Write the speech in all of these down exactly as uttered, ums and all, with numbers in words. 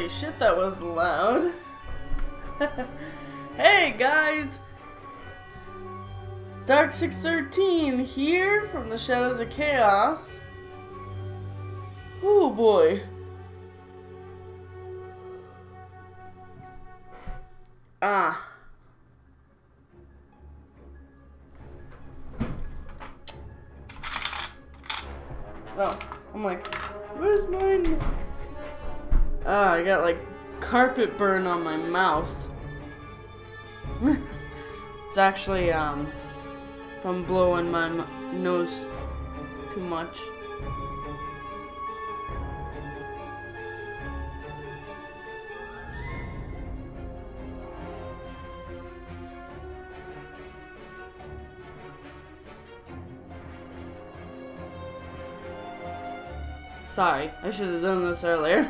Holy shit, that was loud. Hey guys! Dark six thirteen here from the Shadows of Chaos. Oh boy. Ah. Oh, I'm like, where's mine? Ah, I got like carpet burn on my mouth. It's actually um from blowing my m nose too much. Sorry, I should have done this earlier.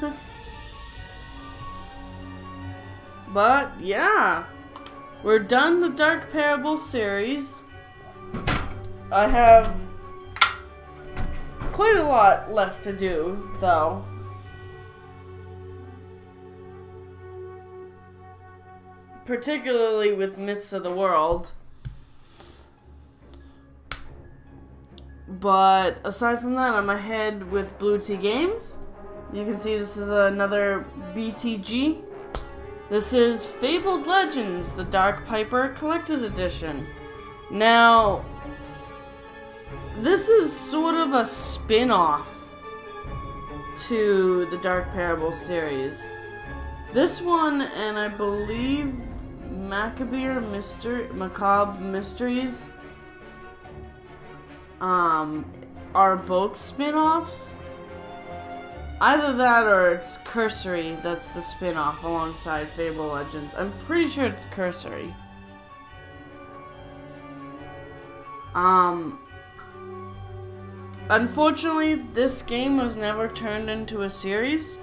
But yeah, we're done the Dark Parable series. I have quite a lot left to do, though. Particularly with Myths of the World. But aside from that, I'm ahead with Blue Tea Games. You can see this is another B T G. This is Fabled Legends, the Dark Piper Collector's Edition. Now, this is sort of a spin-off to the Dark Parable series. This one, and I believe Macabre Mystery, Macabre Mysteries, um, are both spin-offs. Either that or it's Cursory that's the spin-off alongside Fabled Legends. I'm pretty sure it's Cursory. Um, unfortunately, this game was never turned into a series.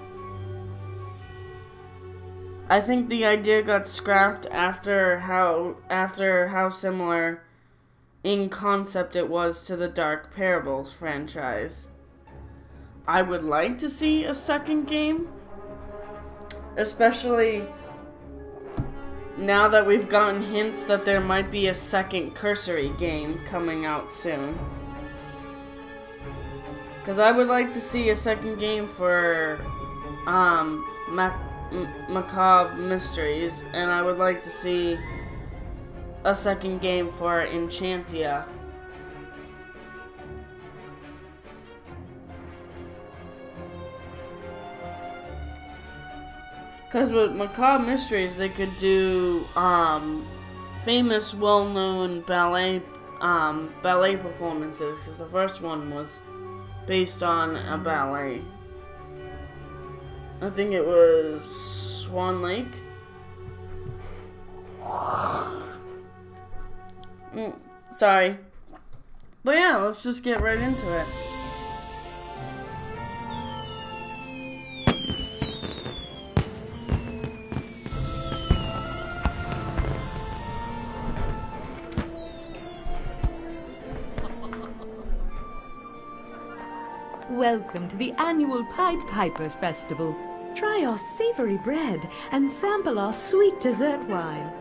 I think the idea got scrapped after how after how similar in concept it was to the Dark Parables franchise. I would like to see a second game, especially now that we've gotten hints that there might be a second Cursory game coming out soon. Because I would like to see a second game for um, Mac Macabre Mysteries, and I would like to see a second game for Enchantia. Because with Macabre Mysteries, they could do um, famous, well-known ballet um, ballet performances. Because the first one was based on a ballet. I think it was Swan Lake. Mm, sorry. But yeah, let's just get right into it. Welcome to the annual Pied Pipers Festival. Try our savory bread and sample our sweet dessert wine.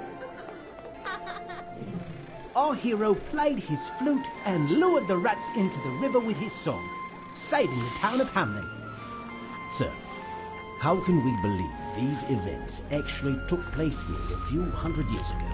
Our hero played his flute and lured the rats into the river with his song, saving the town of Hamlin. Sir, how can we believe these events actually took place here a few hundred years ago?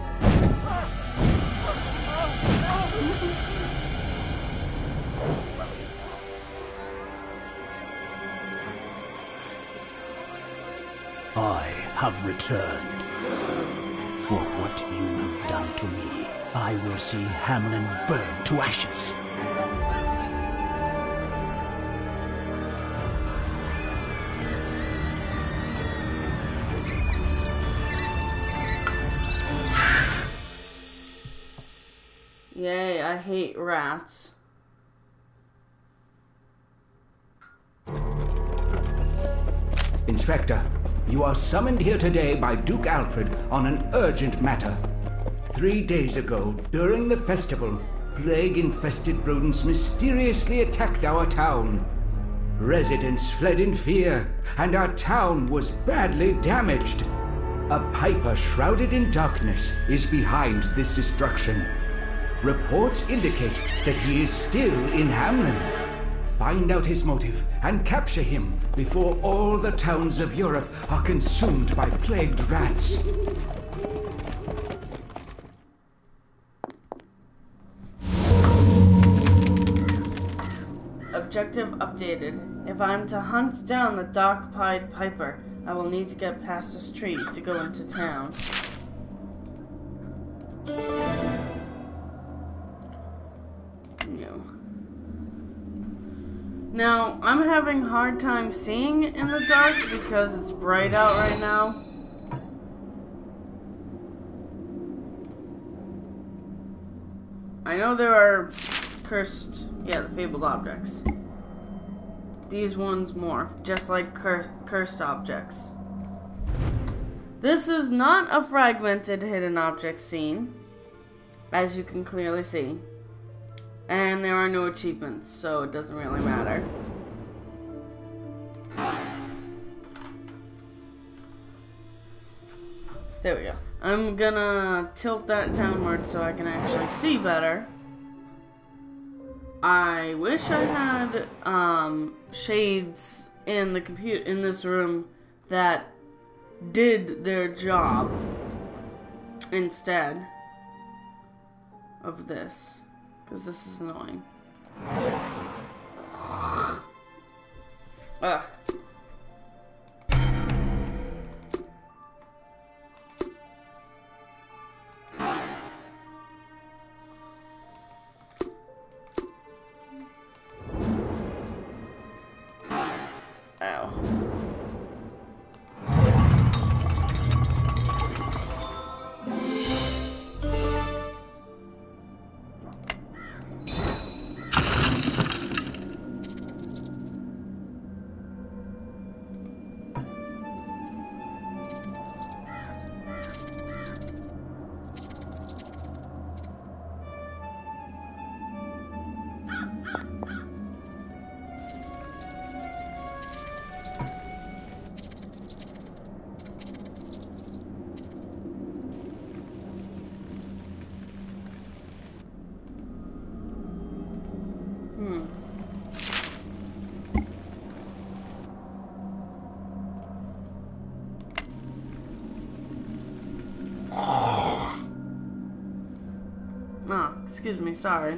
I have returned. For what you have done to me, I will see Hamlin burn to ashes. Yay, I hate rats. Inspector, you are summoned here today by Duke Alfred on an urgent matter. Three days ago, during the festival, plague-infested rodents mysteriously attacked our town. Residents fled in fear, and our town was badly damaged. A piper shrouded in darkness is behind this destruction. Reports indicate that he is still in Hamlin. Find out his motive and capture him before all the towns of Europe are consumed by plagued rats. Objective updated. If I'm to hunt down the Dark Pied Piper, I will need to get past this tree to go into town. No. Now, I'm having a hard time seeing in the dark because it's bright out right now. I know there are cursed, yeah, the fabled objects. These ones morph, just like cur cursed objects. This is not a fragmented hidden object scene, as you can clearly see. And there are no achievements, so it doesn't really matter. There we go. I'm gonna tilt that downward so I can actually see better. I wish I had um, shades in the compute in this room that did their job instead of this, because this is annoying. Ugh. Ow. Ah, excuse me, sorry.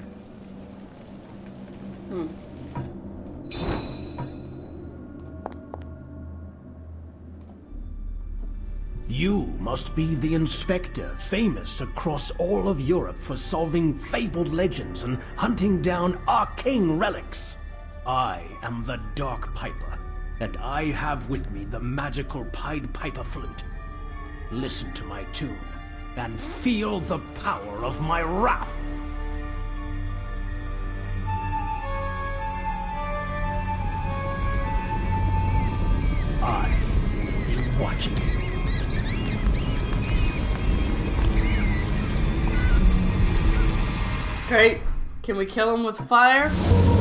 Hmm. You must be the inspector, famous across all of Europe for solving fabled legends and hunting down arcane relics. I am the Dark Piper, and I have with me the magical Pied Piper flute. Listen to my tune, and feel the power of my wrath. I will be watching you. Great. Can we kill him with fire?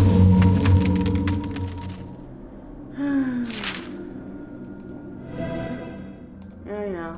Yeah, yeah.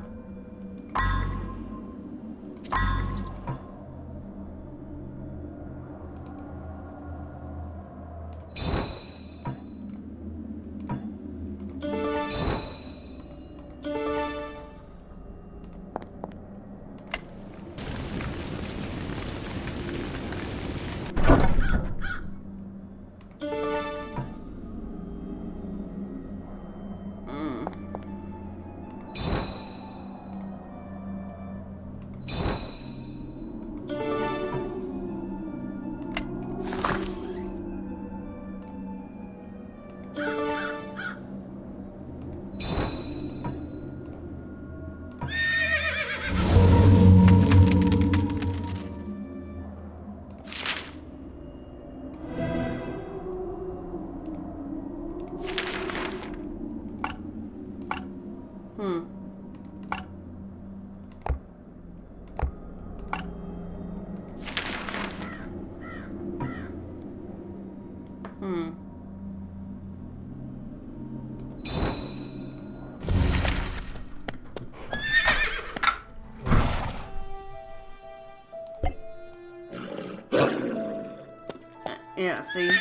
Yeah, see?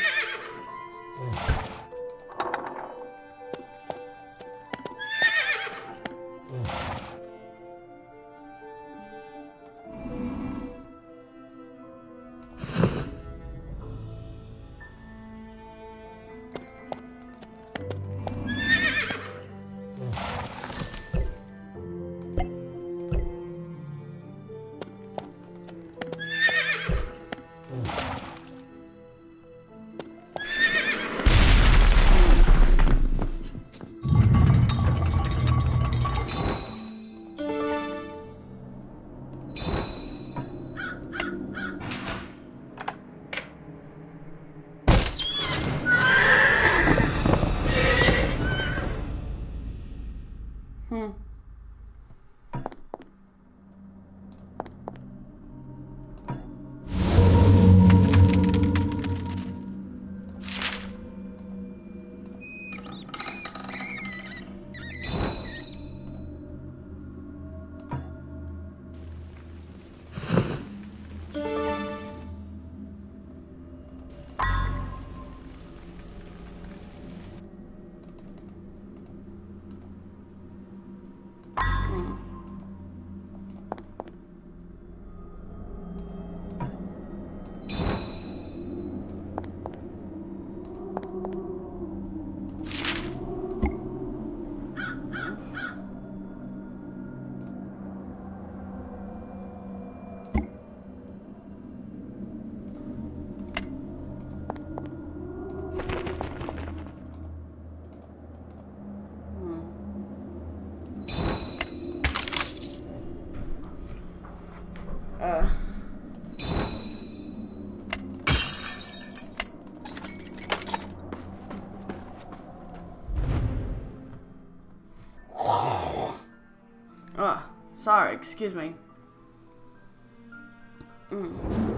Hmm. Uh. Oh, sorry, excuse me. Mm.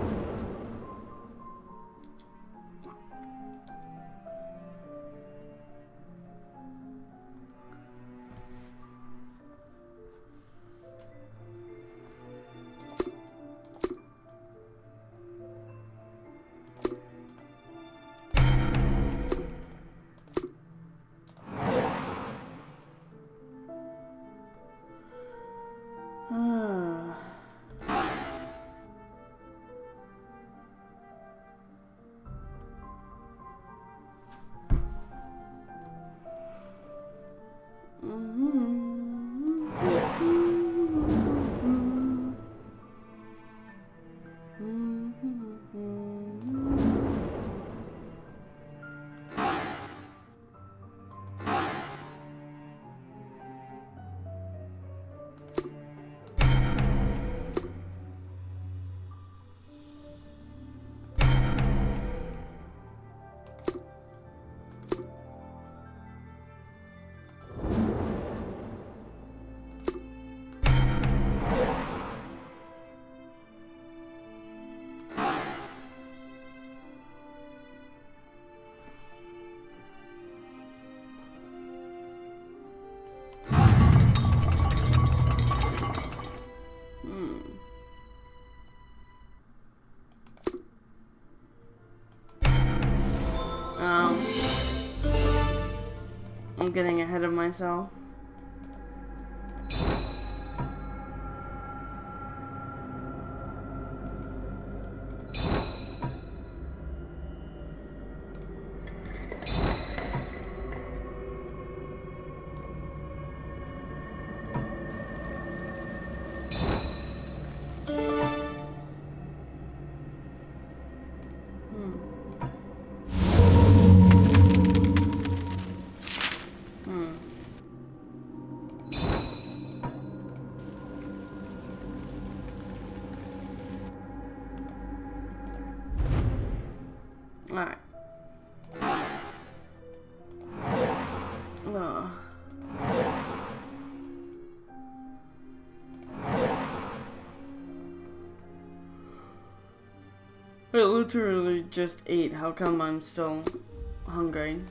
I'm getting ahead of myself. Alright. Ugh. I literally just ate. How come I'm still hungry?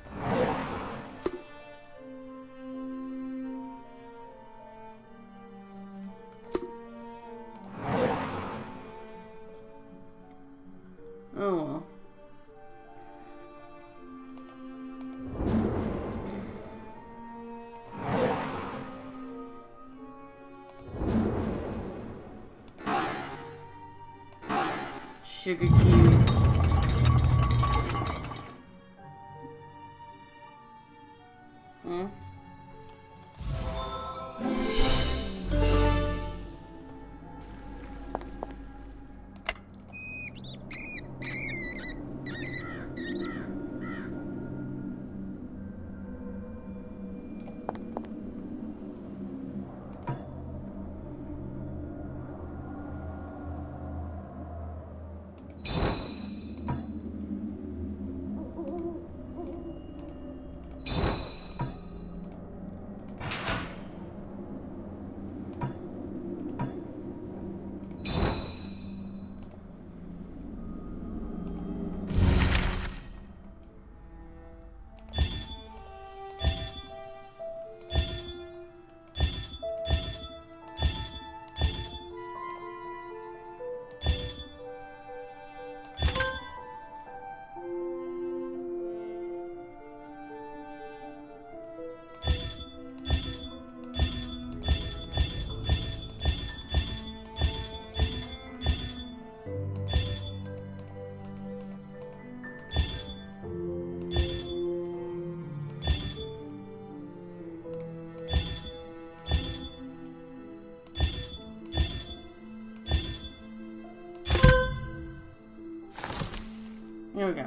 Oh well. Sugar kiwi. Hmm? Here we go.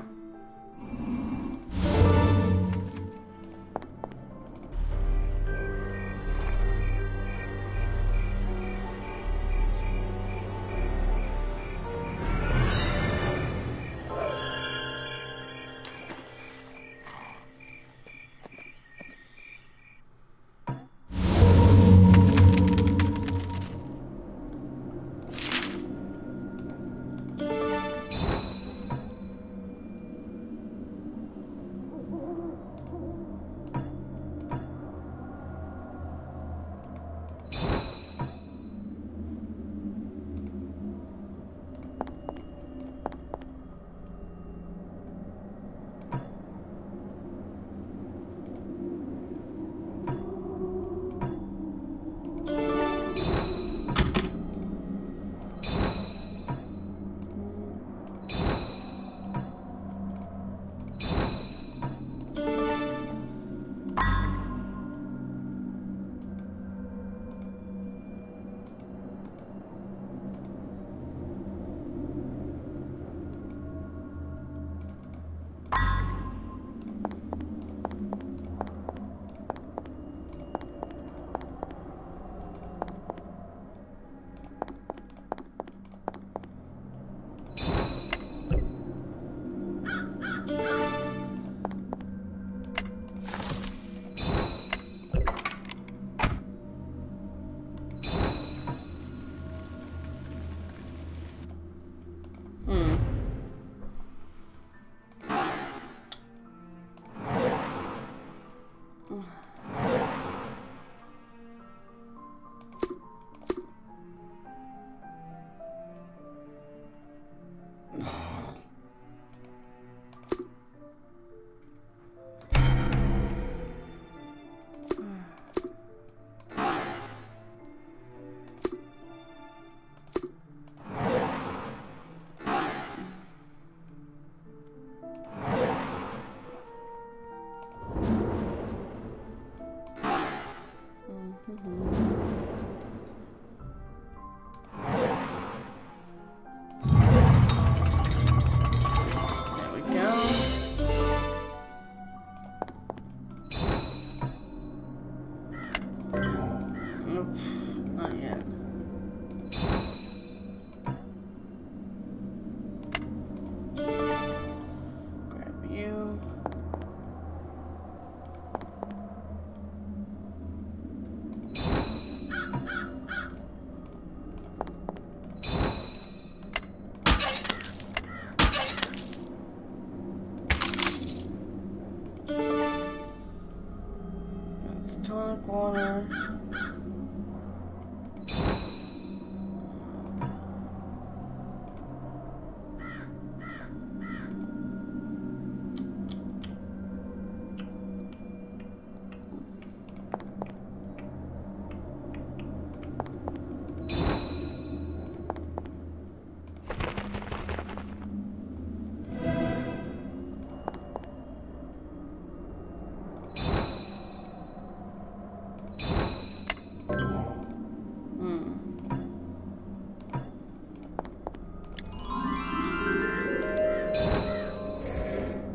Corner.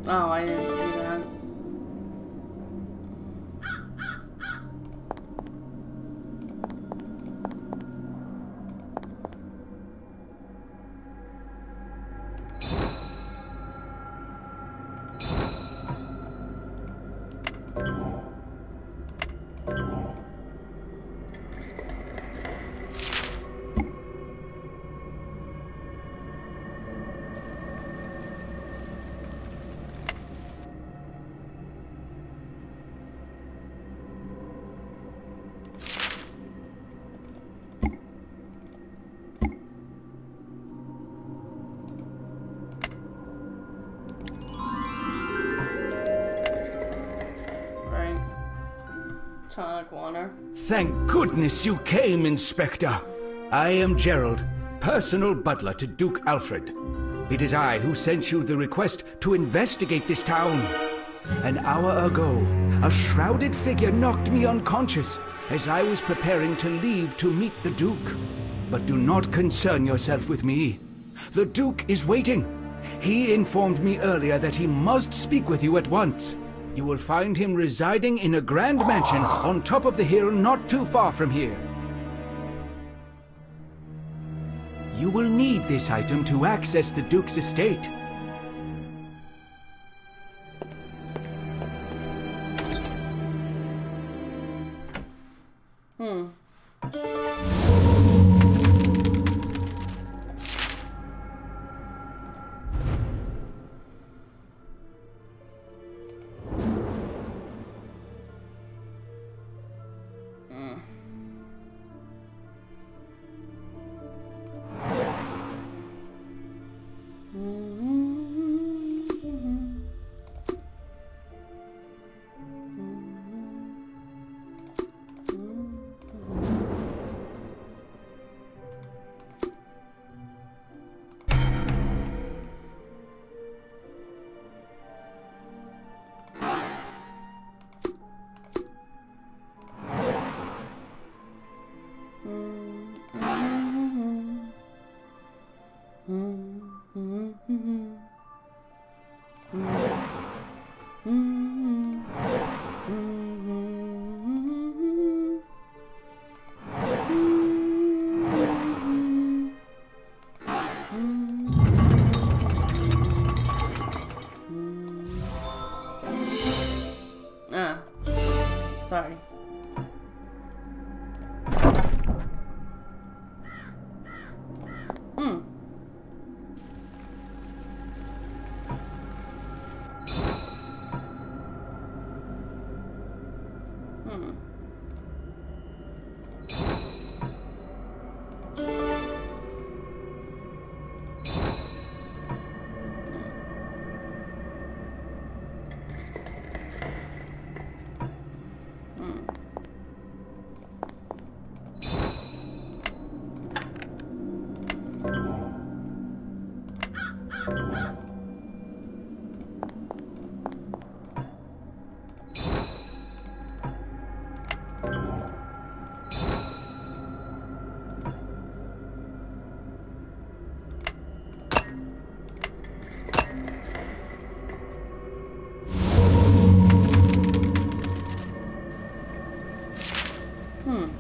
Oh, I didn't see that. Tonic water. Thank goodness you came, Inspector. I am Gerald, personal butler to Duke Alfred. It is I who sent you the request to investigate this town. An hour ago, a shrouded figure knocked me unconscious as I was preparing to leave to meet the Duke. But do not concern yourself with me. The Duke is waiting. He informed me earlier that he must speak with you at once. You will find him residing in a grand mansion on top of the hill not too far from here. You will need this item to access the Duke's estate. Hmm. Ah, sorry. Hmm. Hmm. Hmm.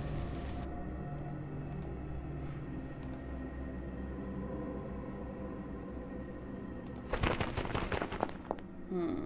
Hmm.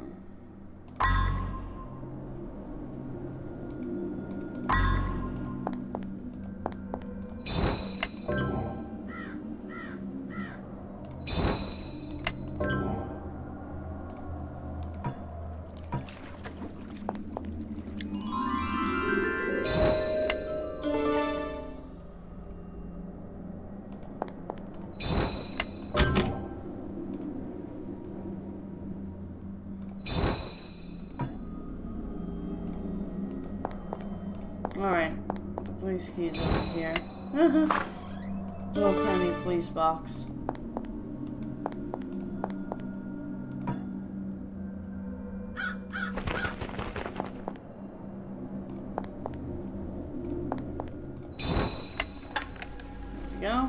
Alright, police keys over here. Little tiny police box. There we go.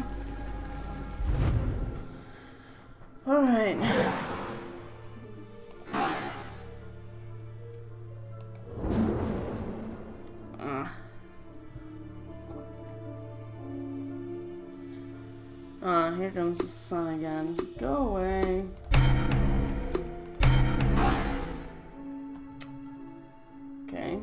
comes the sun again. Go away. Okay.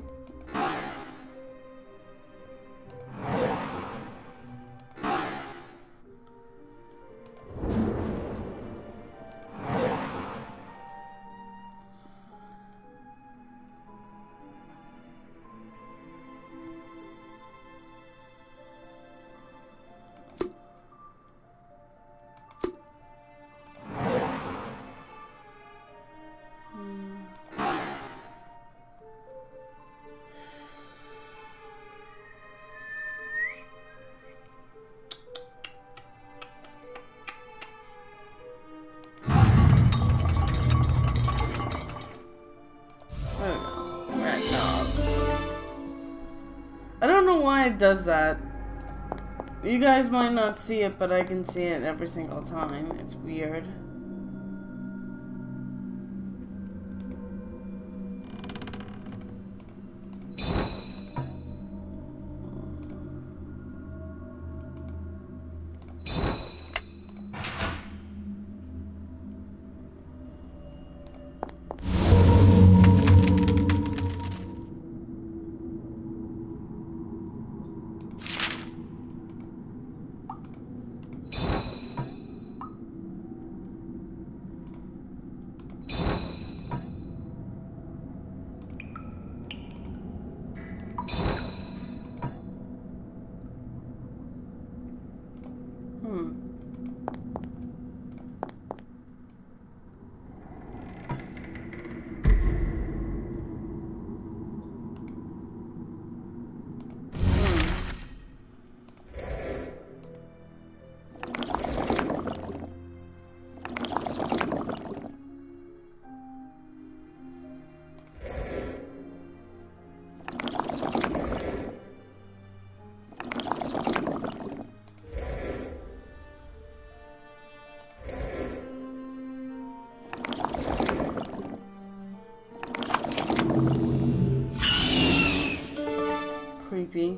I don't know why it does that. You guys might not see it, but I can see it every single time. It's weird. Creepy.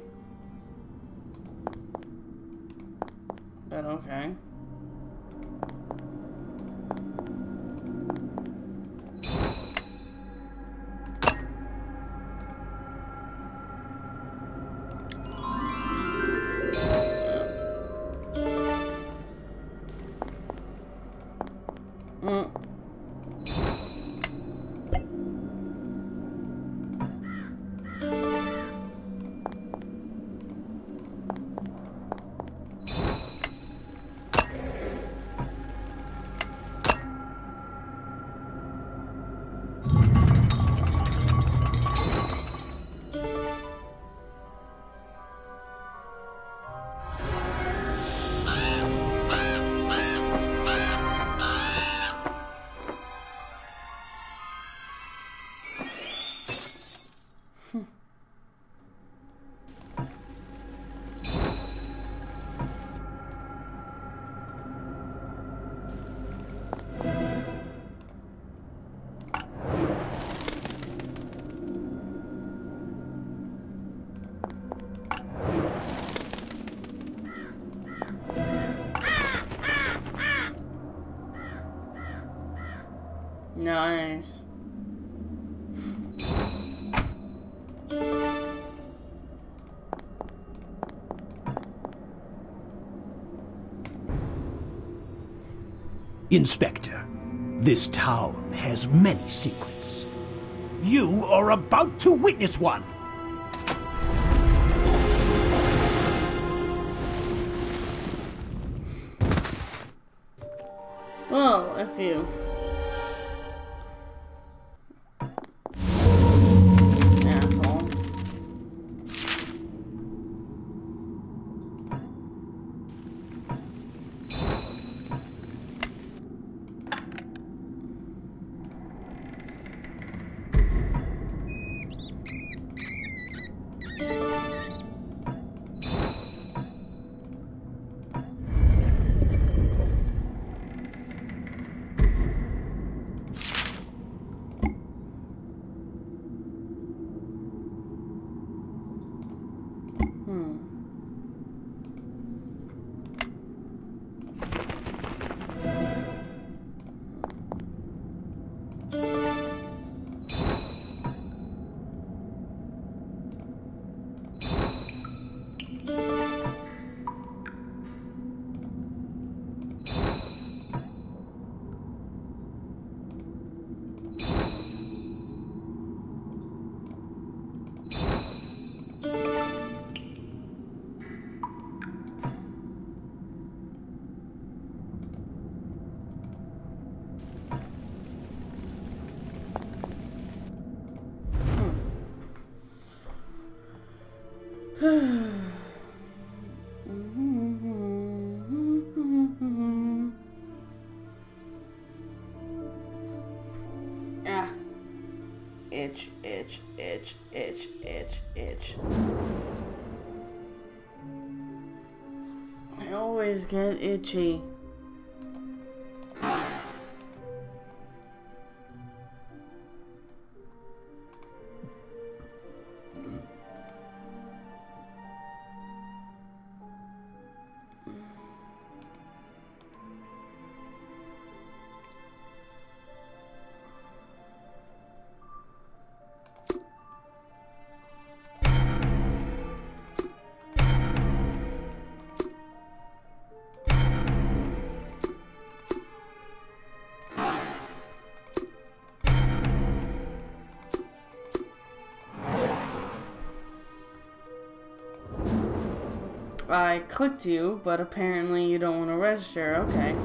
But okay. Mm. Nice. Inspector, this town has many secrets. You are about to witness one. Well, if you... asshole. Ah. Itch, itch, itch, itch, itch, itch. I always get itchy. I clicked you, but apparently you don't want to register. Okay.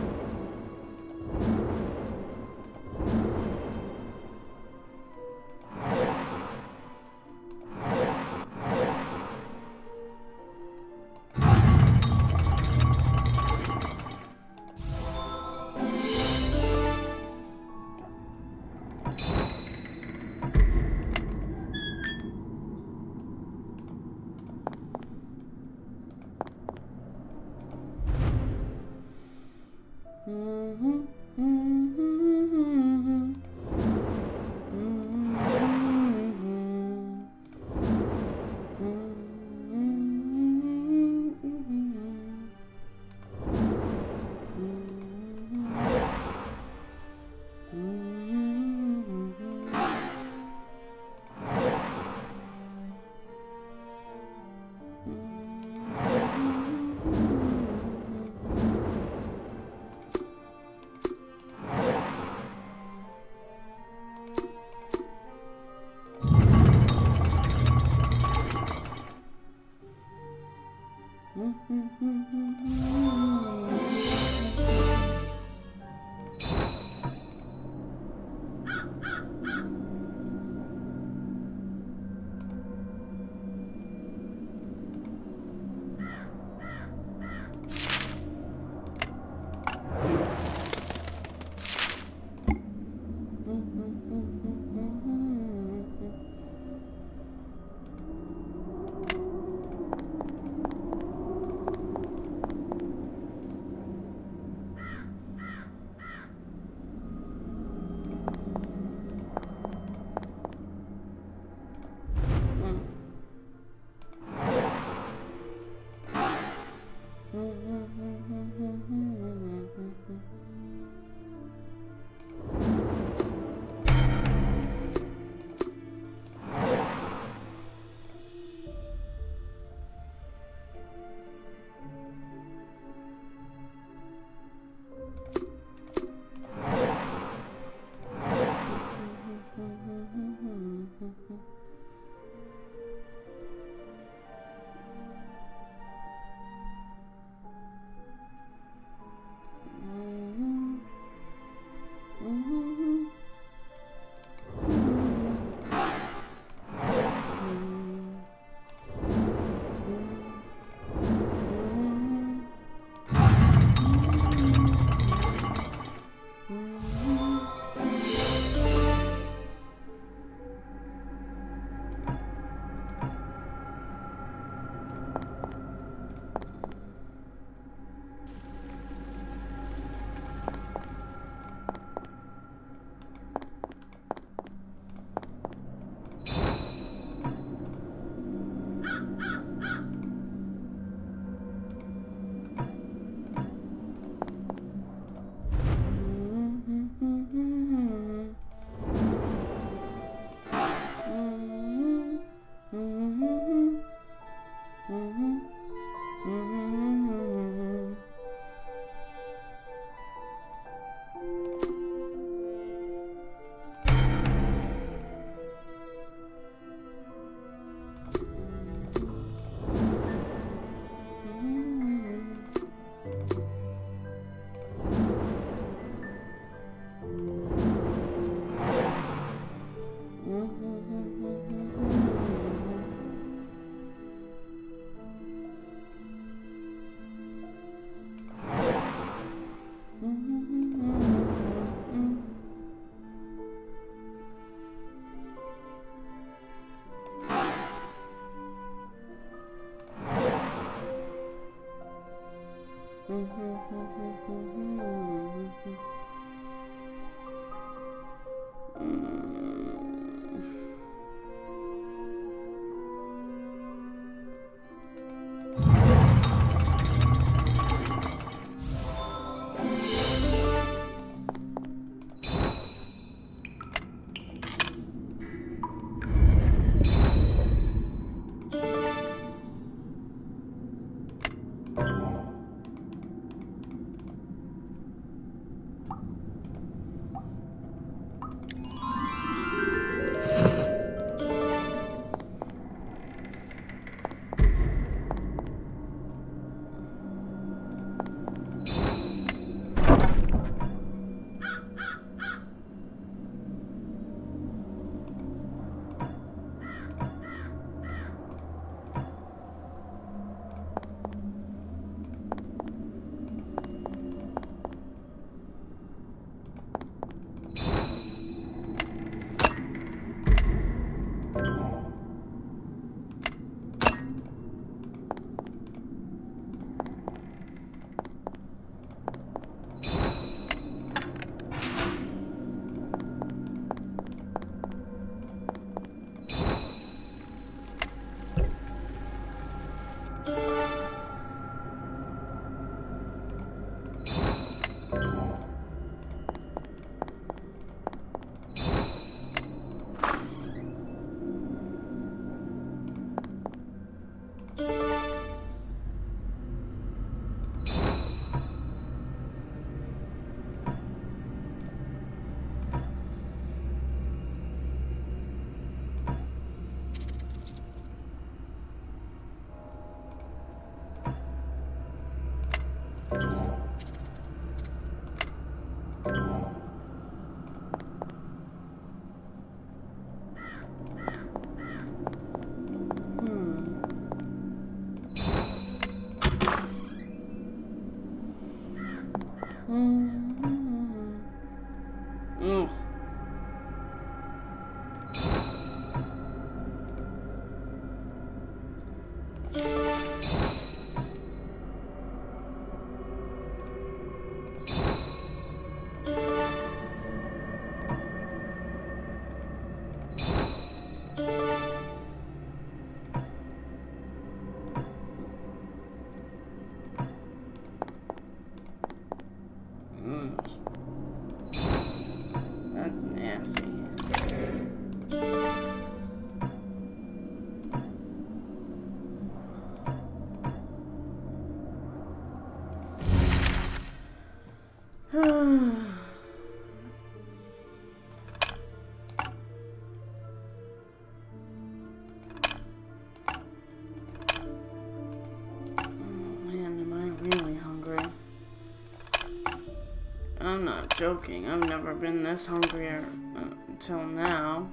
I'm not joking. I've never been this hungry uh, until now.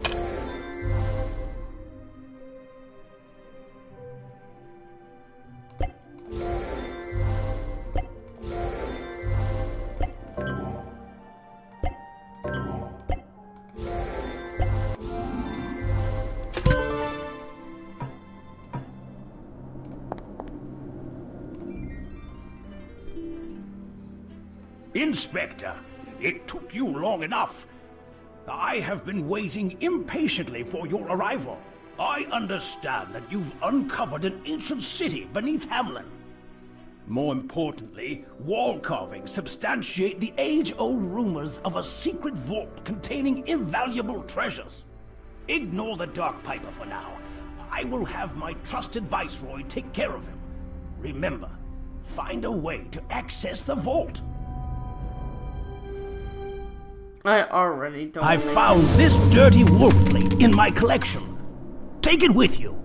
Inspector, it took you long enough. I have been waiting impatiently for your arrival. I understand that you've uncovered an ancient city beneath Hamlin. More importantly, wall carvings substantiate the age-old rumors of a secret vault containing invaluable treasures. Ignore the Dark Piper for now. I will have my trusted Viceroy take care of him. Remember, find a way to access the vault. I already don't. I found this dirty wolf plate in my collection. Take it with you.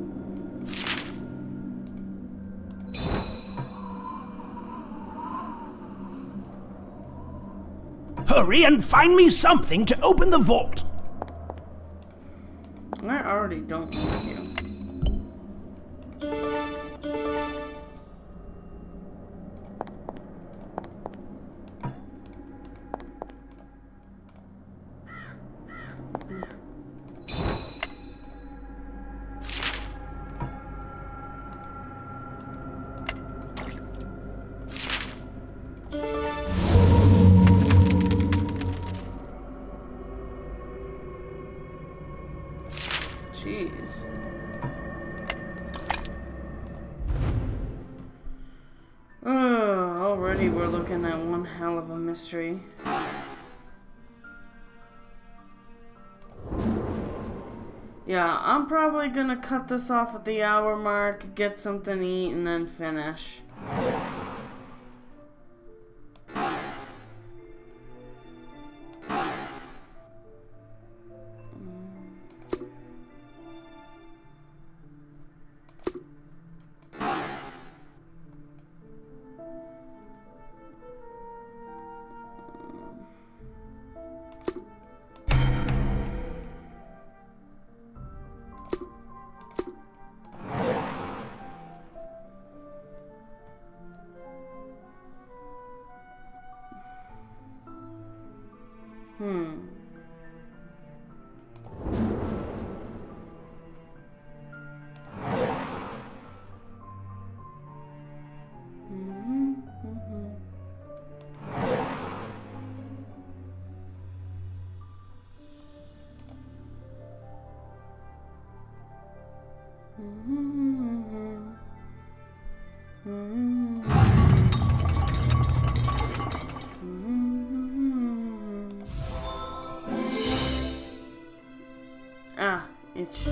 Hurry and find me something to open the vault. I already don't like you. Jeez. Uh, already we're looking at one hell of a mystery. Yeah, I'm probably gonna cut this off at the hour mark, get something to eat, and then finish. Hmm. Ah, itch.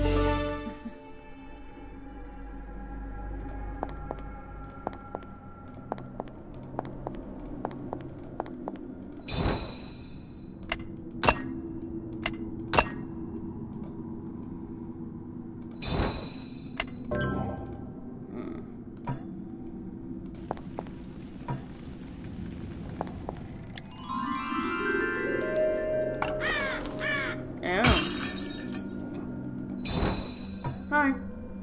Hi.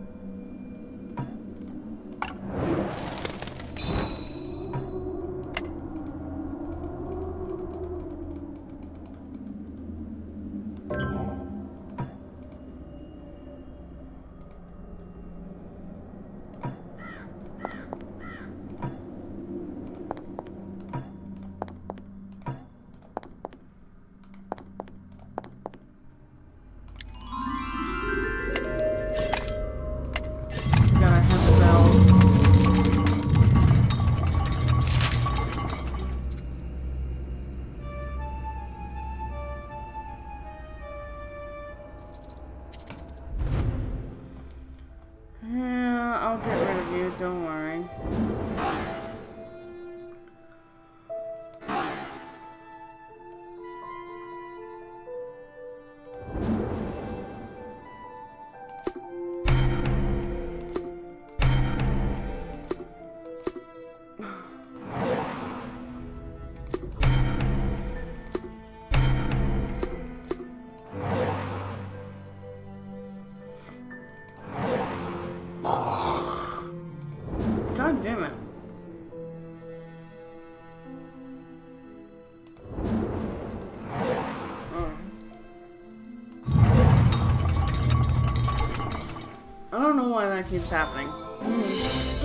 Don't worry. God damn it. Oh. I don't know why that keeps happening. Mm.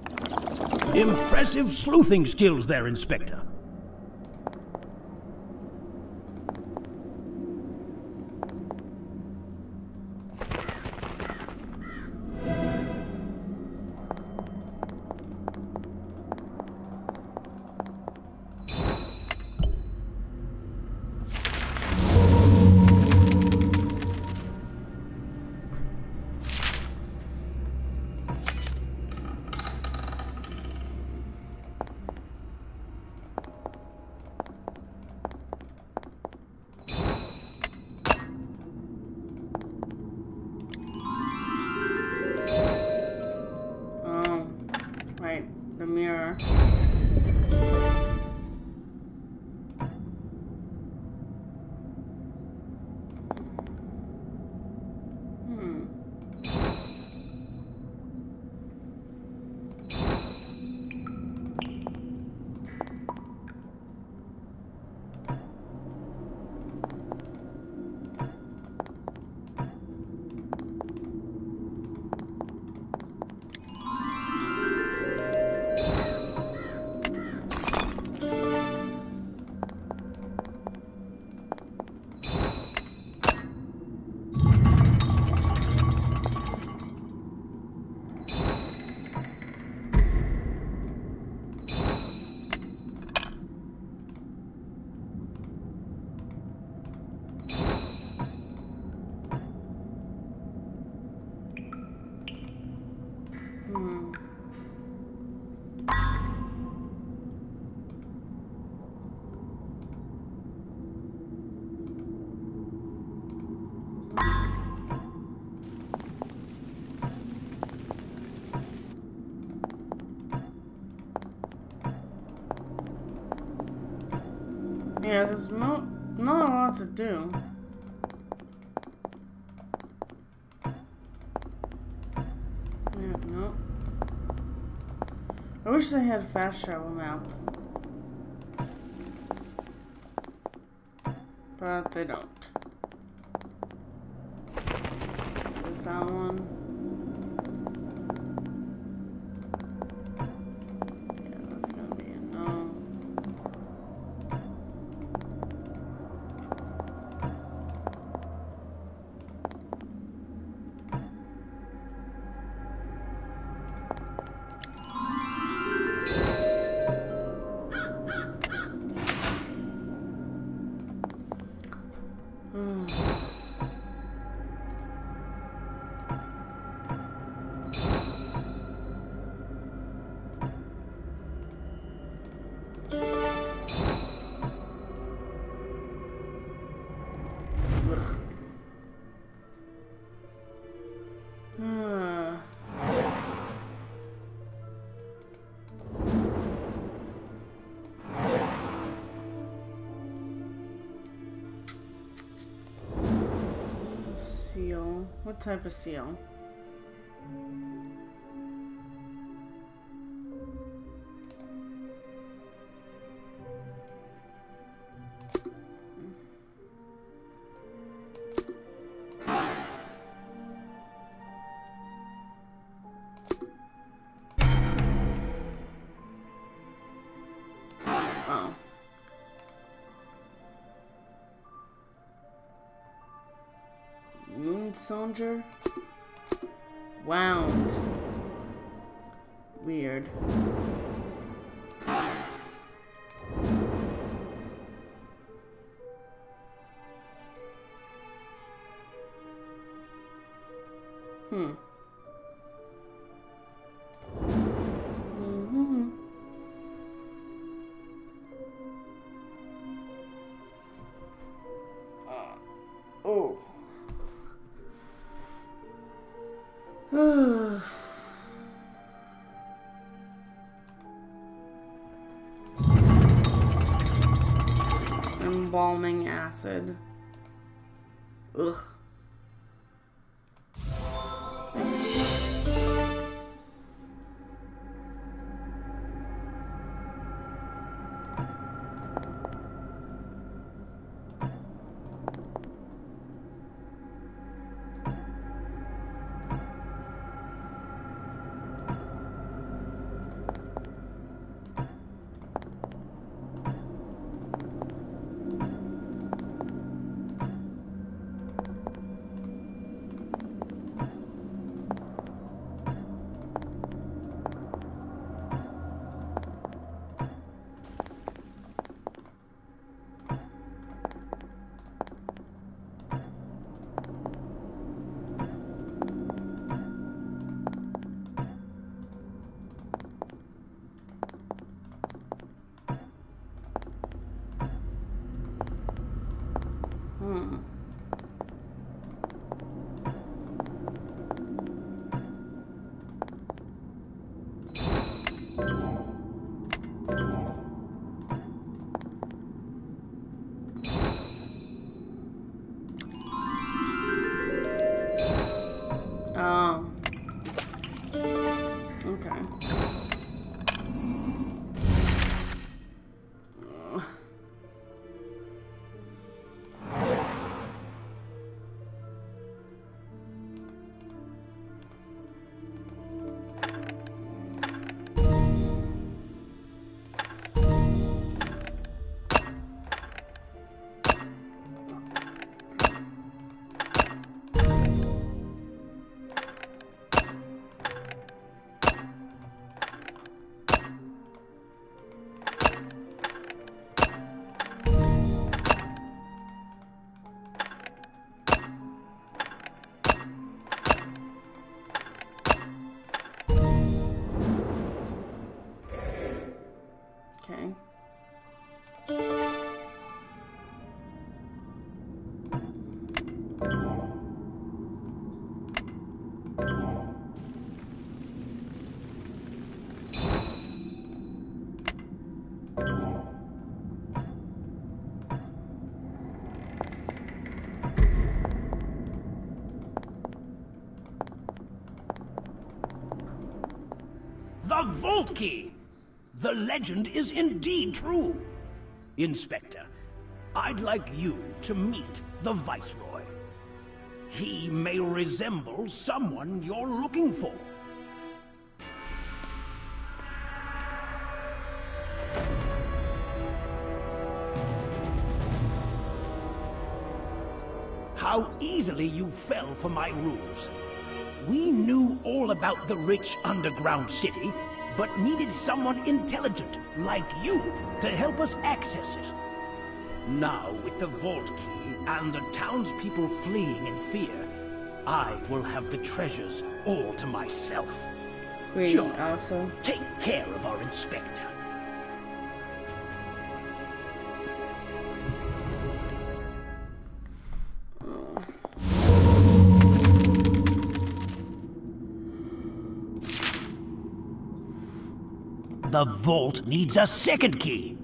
Impressive sleuthing skills there, Inspector. Yeah, there's no, not a lot to do. Yeah, no. I wish they had a fast travel map. But they don't. There's that one. Yeah, that's gonna be a no. Seal. What type of seal? Oh. Moon Soldier? Wound. Weird. Hmm. Mm-hmm. Uh, oh. Embalming acid. Ugh. Hmm. Oh. Okay. Okay. vault key! The legend is indeed true. Inspector, I'd like you to meet the Viceroy. He may resemble someone you're looking for. How easily you fell for my rules. We knew all about the rich underground city, but needed someone intelligent, like you, to help us access it. Now, with the vault key and the townspeople fleeing in fear, I will have the treasures all to myself. Great, John, also. take care of our inspector. The vault needs a second key.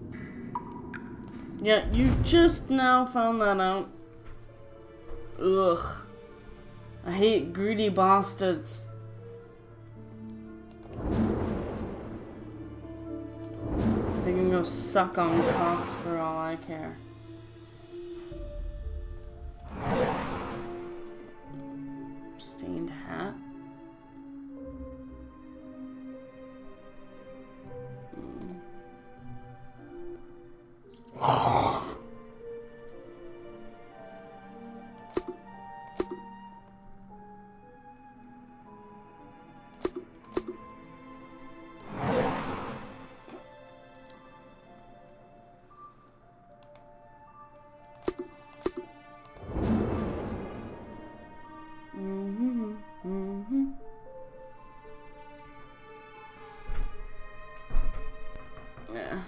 Yeah, you just now found that out. Ugh. I hate greedy bastards. They can go suck on cocks for all I care. Stained hat. Yeah.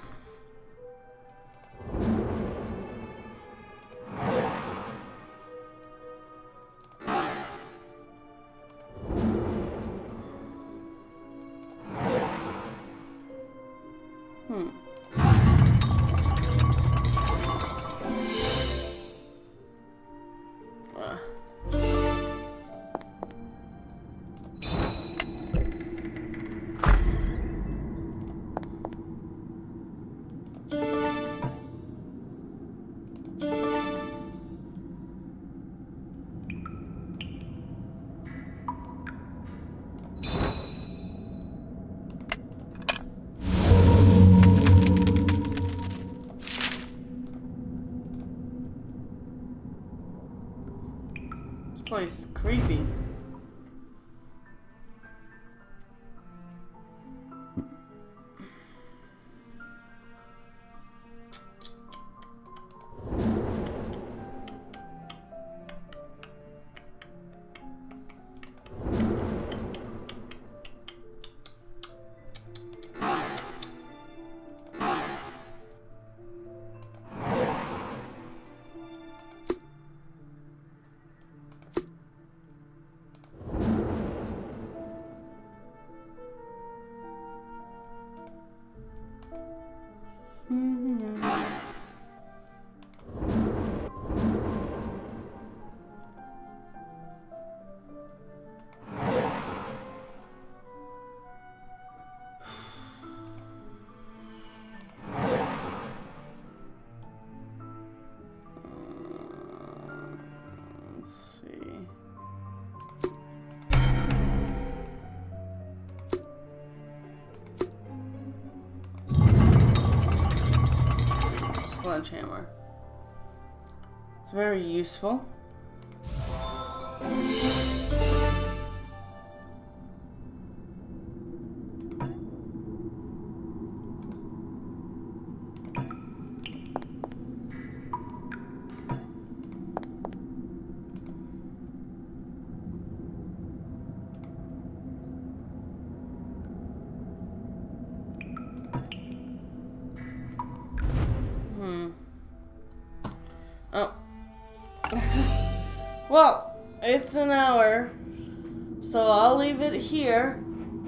Hmm. Uh. This place is creepy. Sledgehammer. It's very useful. Oh. Well, it's an hour, so I'll leave it here.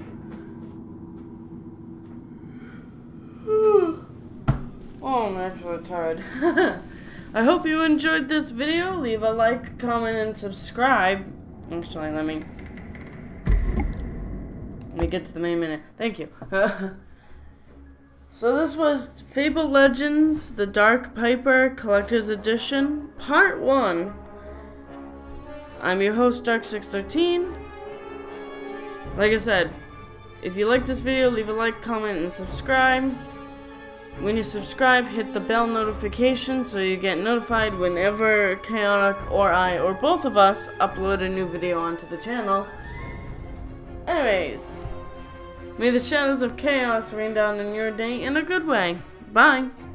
Oh, I'm actually tired. I hope you enjoyed this video. Leave a like, comment, and subscribe. Actually, let me... me get to the main menu. Thank you. So this was Fabled Legends, the Dark Piper Collector's Edition, Part one. I'm your host, Dark six thirteen. Like I said, if you like this video, leave a like, comment, and subscribe. When you subscribe, hit the bell notification so you get notified whenever Chaotic or I, or both of us, upload a new video onto the channel. Anyways, may the shadows of chaos rain down in your day in a good way. Bye!